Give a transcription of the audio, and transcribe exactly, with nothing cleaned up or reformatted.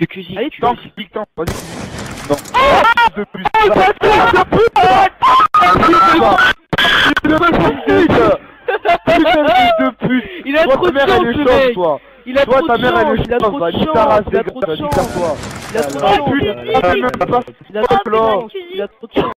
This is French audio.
fais cuisine. Allez, tu tente, fais- clique, tente, vas-y. Non. De plus. De plus. Il a Toi, trop ta de mère, chance, elle est le chance, mec. toi. Il a Toi, trop ta de mère, elle chance, est il a trop chance, de va nique ta chance, race, il a trop de va nique chance. ta toi. Il a trop de Ah, chance. putain, Il a trop de chance. pas Il a trop de chance.